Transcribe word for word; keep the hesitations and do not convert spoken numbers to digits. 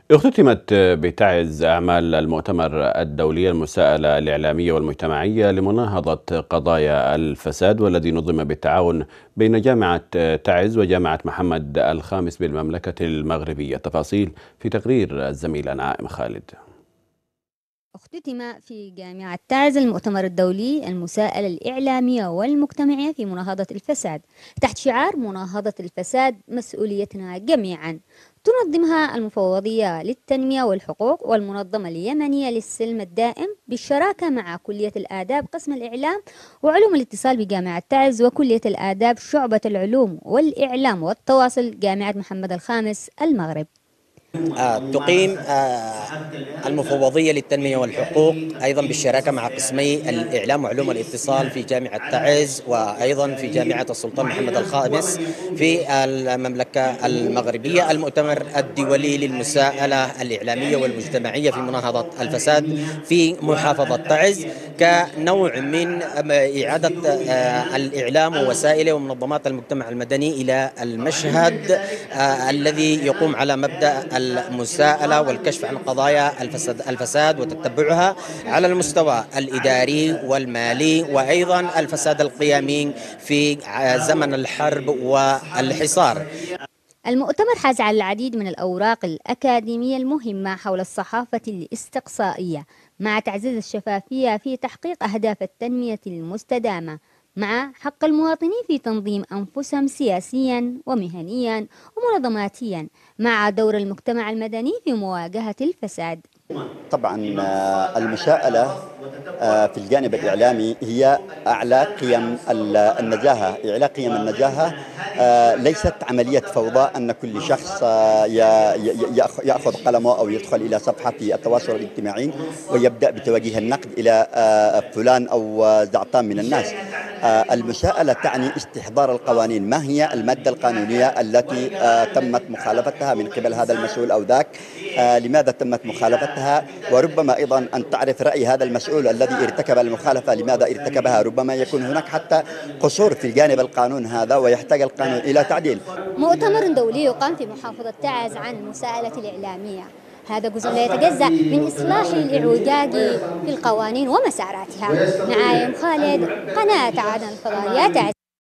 اختتمت بتعز أعمال المؤتمر الدولي المساءلة الإعلامية والمجتمعية لمناهضة قضايا الفساد، والذي نظم بالتعاون بين جامعة تعز وجامعة محمد الخامس بالمملكة المغربية. تفاصيل في تقرير الزميلة نائم خالد. اختتم في جامعة تعز المؤتمر الدولي المساءلة الإعلامية والمجتمعية في مناهضة الفساد تحت شعار مناهضة الفساد مسؤوليتنا جميعا. تنظمها المفوضية للتنمية والحقوق والمنظمة اليمنية للسلم الدائم بالشراكة مع كلية الآداب قسم الإعلام وعلوم الاتصال بجامعة تعز وكلية الآداب شعبة العلوم والإعلام والتواصل جامعة محمد الخامس المغرب. آه، تقيم آه، المفوضية للتنمية والحقوق أيضا بالشراكة مع قسمي الإعلام وعلوم الاتصال في جامعة تعز وأيضا في جامعة السلطان محمد الخامس في المملكة المغربية المؤتمر الدولي للمساءلة الإعلامية والمجتمعية في مناهضة الفساد في محافظة تعز كنوع من إعادة آه، الإعلام ووسائله ومنظمات المجتمع المدني إلى المشهد آه، الذي يقوم على مبدأ المساءلة والكشف عن قضايا الفساد, الفساد وتتبعها على المستوى الإداري والمالي وأيضا الفساد القيمي في زمن الحرب والحصار. المؤتمر حاز على العديد من الأوراق الأكاديمية المهمة حول الصحافة الاستقصائية مع تعزيز الشفافية في تحقيق أهداف التنمية المستدامة، مع حق المواطنين في تنظيم أنفسهم سياسيا ومهنيا ومنظماتيا، مع دور المجتمع المدني في مواجهة الفساد. طبعا آه، المساءلة آه، في الجانب الإعلامي هي أعلى قيم النزاهة. إعلى قيم النزاهة آه، ليست عملية فوضى أن كل شخص آه، يأخذ قلمه أو يدخل إلى صفحة في التواصل الاجتماعي ويبدأ بتوجيه النقد إلى آه، فلان أو زعطان من الناس. آه، المساءلة تعني استحضار القوانين. ما هي المادة القانونية التي آه، تمت مخالفتها من قبل هذا المسؤول أو ذاك؟ آه، لماذا تمت مخالفتها؟ وربما أيضا أن تعرف رأي هذا المسؤول الذي ارتكب المخالفة لماذا ارتكبها. ربما يكون هناك حتى قصور في الجانب القانون هذا ويحتاج القانون إلى تعديل. مؤتمر دولي يقام في محافظة تعز عن المساءلة الإعلامية، هذا جزء لا يتجزأ من إصلاح الإعوجاج في القوانين ومساراتها. نعايم خالد، قناة عدن الفضائية تعز.